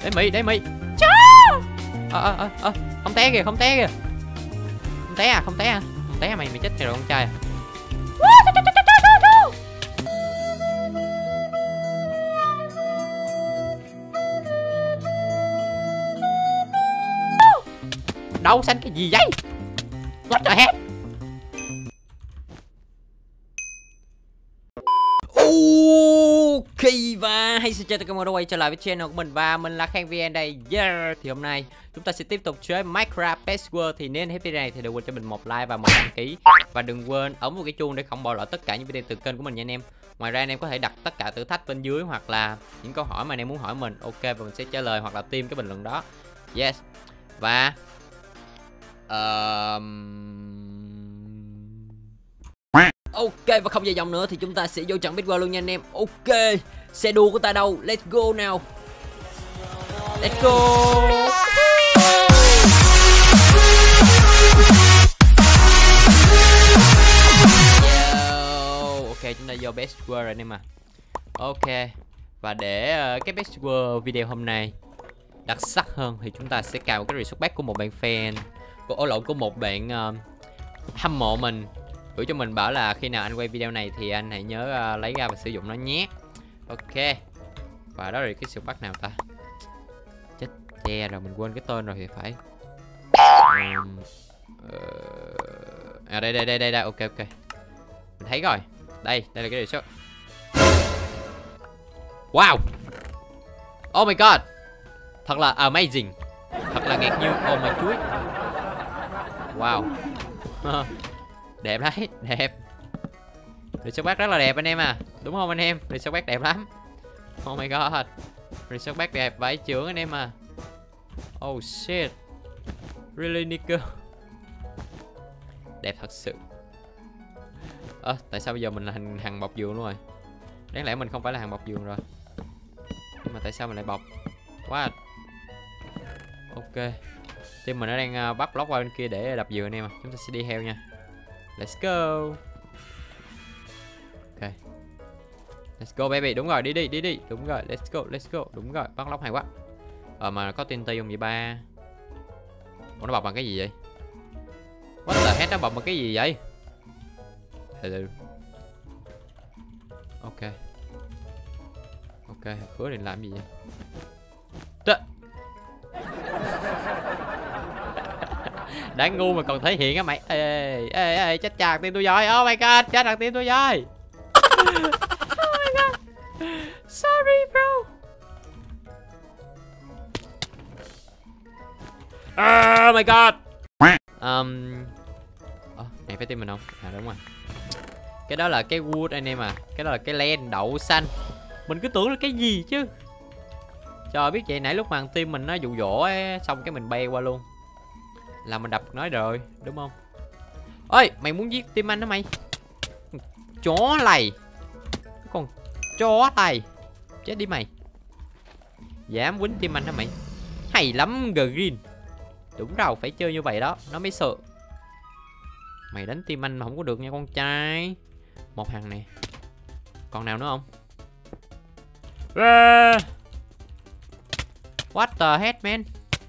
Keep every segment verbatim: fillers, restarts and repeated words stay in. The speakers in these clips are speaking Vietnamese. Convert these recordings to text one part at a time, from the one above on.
Để mì, để mì. Chó. Ờ ờ ờ ờ, không té kìa, không té kìa. Không té à, không té à. Không té à, mày mày chết rồi con trai à. Đâu xanh cái gì vậy? What the heck? Ok và hay xin chào tất cả mọi người đã quay trở lại với channel của mình và mình là Khang vê en đây. Yeah. Thì hôm nay chúng ta sẽ tiếp tục chơi Minecraft Best World. Thì nếu hết video này thì đừng quên cho mình một like và một đăng ký. Và đừng quên ấn vào cái chuông để không bỏ lỡ tất cả những video từ kênh của mình nha anh em. Ngoài ra anh em có thể đặt tất cả thử thách bên dưới hoặc là những câu hỏi mà anh em muốn hỏi mình. Ok, và mình sẽ trả lời hoặc là tìm cái bình luận đó. Yes. Và um... Ok, và không dài dòng nữa thì chúng ta sẽ vô trận Best World luôn nha anh em. Ok, xe đua của ta đâu? Let's go nào. Let's go. Yo. Ok, chúng ta vô Best World anh em à. Ok, và để uh, cái Best World video hôm nay đặc sắc hơn thì chúng ta sẽ cài một cái resource pack của một bạn fan, của ổ lộn của một bạn uh, hâm mộ mình gửi cho mình, bảo là khi nào anh quay video này thì anh hãy nhớ uh, lấy ra và sử dụng nó nhé. Ok, và đó là cái sự bắt nào ta? Chết che rồi, mình quên cái tên rồi thì phải. um, uh, à đây đây đây đây đây. Ok ok, mình thấy rồi. Đây đây là cái resource. Wow, oh my god, thật là amazing, thật là ngạc nhiên. Oh my chuối. Wow. Đẹp đấy, đẹp. Resource pack rất là đẹp anh em à. Đúng không anh em? Resource pack đẹp lắm. Oh my god, resource pack đẹp vãi chưởng anh em à. Oh shit, really nigga. Đẹp thật sự. Ơ, à, tại sao bây giờ mình là hàng, hàng bọc vườn luôn rồi? Đáng lẽ mình không phải là hàng bọc vườn rồi. Nhưng mà tại sao mình lại bọc? What? Ok, team mình nó đang uh, bắt block qua bên kia để đập vườn anh em à. Chúng ta sẽ đi theo nha. Let's go. Ok, let's go baby. Đúng rồi, đi đi đi đi. Đúng rồi, let's go let's go. Đúng rồi, bắt lóc hay quá. Ờ mà có T N T không vậy ba? Ủa nó bọc bằng cái gì vậy? What the heck, nó bọc bằng cái gì vậy? Ừ. Ok ok, khứa định làm gì vậy? T đáng ngu mà còn thể hiện á mày. Ê ê ê, chết chạc tim tôi rồi. Oh my god, chết thằng tim tôi rồi. Oh my god, sorry bro. Oh my god. Um oh, này phải tim mình không? À đúng rồi, cái đó là cái wood anh em à. Cái đó là cái len đậu xanh. Mình cứ tưởng là cái gì chứ. Trời, biết vậy nãy lúc mà thằng team mình nó dụ dỗ ấy, xong cái mình bay qua luôn là mình đập nói rồi đúng không? Ơi mày muốn giết team anh đó mày? Chó lầy, con chó lầy, chết đi mày. Dám quýnh team anh hả mày? Hay lắm Green. Đúng rồi, phải chơi như vậy đó nó mới sợ. Mày đánh team anh mà không có được nha con trai. Một hàng nè, còn nào nữa không? What the heck man.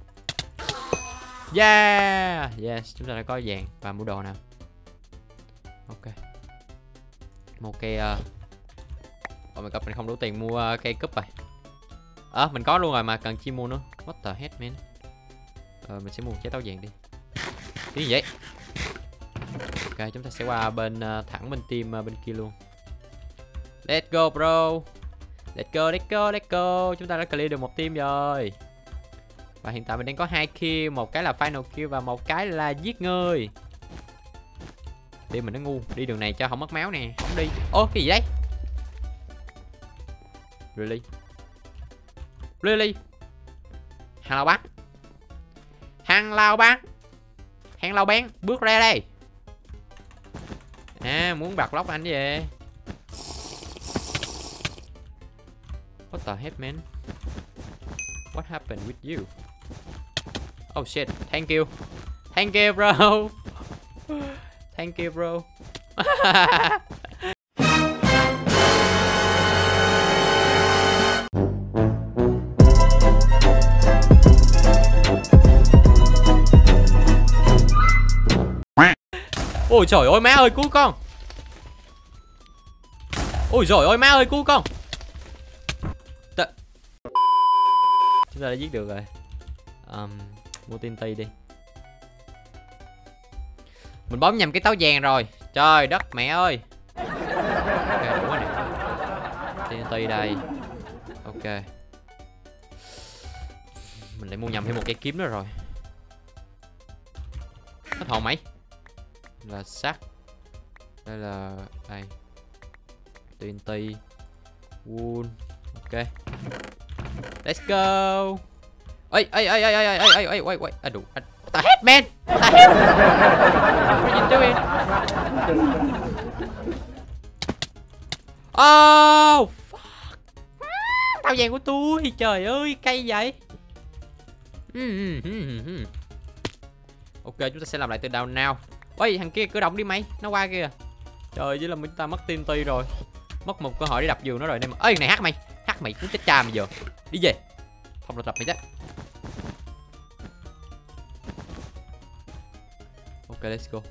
Yeah, yes, chúng ta đã có vàng và mua đồ nào. Ok, một cây uh... oh my god, mình không đủ tiền mua uh, cây cúp rồi. Ờ à, mình có luôn rồi mà cần chi mua nữa. What the heck man. Ờ mình sẽ mua trái táo vàng đi. Cái gì vậy? Ok, chúng ta sẽ qua bên uh, thẳng bên team uh, bên kia luôn. Let's go bro. Let's go, let's go, let's go. Chúng ta đã clear được một team rồi. Và hiện tại mình đang có hai kill, một cái là final kill và một cái là giết người. Team mình nó ngu, đi đường này cho không mất máu nè. Không đi. Ô cái gì đấy? Really? Really? Hàng lao bán. Hàng lao bán. Hàng lao bán, bước ra đây. À, muốn bạc lóc anh về. What the heck man? What happened with you? Oh shit, thank you. Thank you bro. Thank you bro. Ôi trời ơi má ơi cứu con. Ôi trời ơi má ơi cứu con. T Chúng ta đã giết được rồi. um, Mua tiên ti đi. Mình bấm nhầm cái táo vàng rồi. Trời đất mẹ ơi. Ok đủ rồi nè. Tiên ti đây. Ok. Mình lại mua nhầm thêm một cây kiếm nữa rồi. Hết hồn mày. Là sắt. Đây là đây. Tiên ti. Wool. Ok. Let's go. Ê ê ê ê ê ê ê ê ê ê à đủ. What the heck man? What the hell? What are you doing? Oh fuck. Tao vàng của tôi. Trời ơi cây vậy. Ok chúng ta sẽ làm lại từ đầu nào. Ôi thằng kia cử động đi mày. Nó qua kìa. Trời với là chúng ta mất tiên ti rồi. Mất một cơ hội để đập giường nó rồi nên mà. Ê này hát mày. Hát mày cũng chết cha mày giờ. Đi về. Không được đập mày chết. Ok let's go.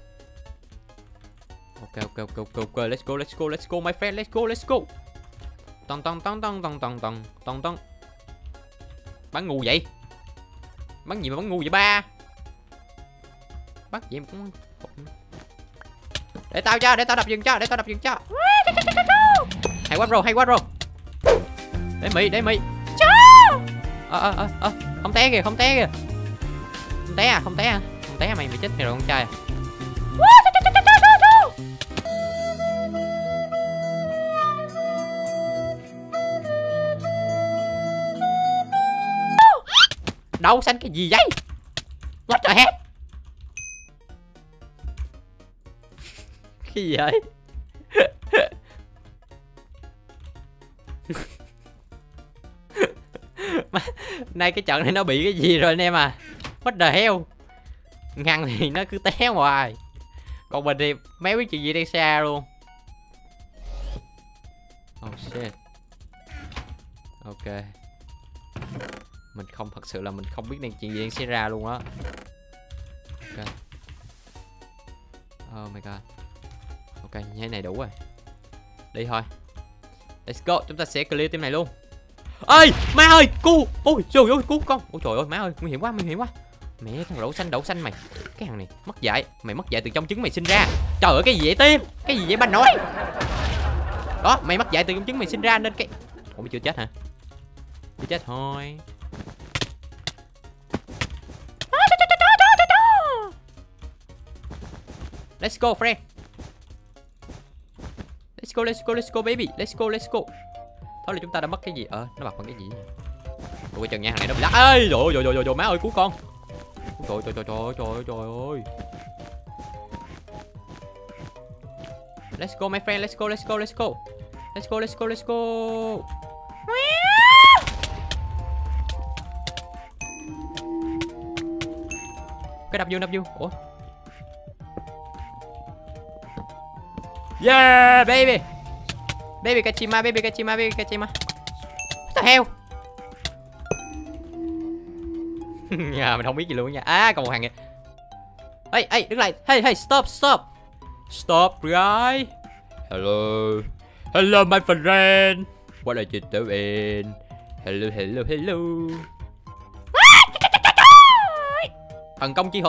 Ok ok ok ok ok let's go let's go let's go my friend let's go let's go. Tông tông tông tông tông tông tông tông tông. Bắn ngu vậy. Bắn gì mà bắn ngu vậy ba. Bắt gì mà cũng. Để tao cho, để tao đập giường cho, để tao đập giường cho. Hay quá bro, hay quá bro. Để mị, để mị. Ờ ờ ờ ờ, không té kìa, không té kìa. Không té à, không té à. Không té à, mày mày chết mày rồi con trai à. Đâu xanh cái gì vậy? What the heck? Cái gì vậy? Nay cái trận này nó bị cái gì rồi anh em à? What the hell? Ngăn thì nó cứ té hoài. Còn mình thì mấy biết chuyện gì đang xa luôn. Oh shit. Ok. Mình không thật sự là mình không biết đang chuyện gì đang xảy ra luôn á. Ok. Oh my god. Ok như thế này đủ rồi. Đi thôi. Let's go. Chúng ta sẽ clear team này luôn. Ê má ơi cu. Ôi trời ơi cứu con. Ôi trời ơi má ơi nguy hiểm quá nguy hiểm quá. Mẹ thằng đậu xanh đậu xanh mày. Cái thằng này mất dạy. Mày mất dạy từ trong trứng mày sinh ra. Trời ơi cái gì vậy tim. Cái gì vậy banh nói. Đó mày mất dạy từ trong trứng mày sinh ra nên cái. Ủa mày chưa chết hả? Chưa chết thôi. Let's go friend. Let's go let's go let's go baby. Let's go let's go. Thôi là chúng ta đã mất cái gì? Ờ nó bật bằng cái gì? Ôi chừng nha thằng này nó bị lắc. Ê rồi rồi rồi rồi má ơi cứu con. Trời trời trời trời trời trời ơi. Let's go my friend, let's go let's go let's go. Let's go let's go let's go. Cái đập vô đập vô. Ủa. Yeah baby. Baby Kachima, baby Kachima, baby Kachima. What the hell? Nhà mình không biết gì luôn nha. À còn một hàng kìa. Ê ê đứng lại. Hey hey stop stop. Stop guy. Hello. Hello my friend. What are you doing? Hello hello hello. Thần công chi thuật.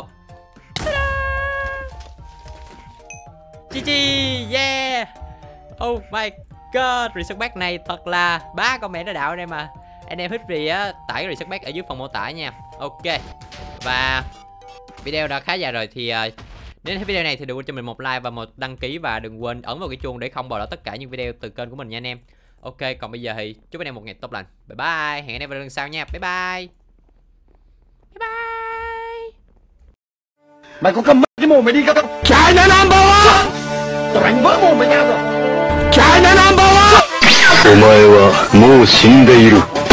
Chi chi yeah. Oh my god, reset pack này thật là bá con mẹ nó đạo đây mà. Anh em thích gì á tải cái reset pack ở dưới phần mô tả nha. Ok. Và video đã khá dài rồi thì uh, đến video này thì đừng quên cho mình một like và một đăng ký và đừng quên ấn vào cái chuông để không bỏ lỡ tất cả những video từ kênh của mình nha anh em. Ok, còn bây giờ thì chúc anh em một ngày tốt lành. Bye bye, hẹn anh em vào lần sau nha. Bye bye. Bye bye. Mày có cầm cái mồm mày đi không? Chạy nữa number one. Tao đánh vỡ mồm mày ra rồi. Chạy nữa number one. お前はもう死んでいる。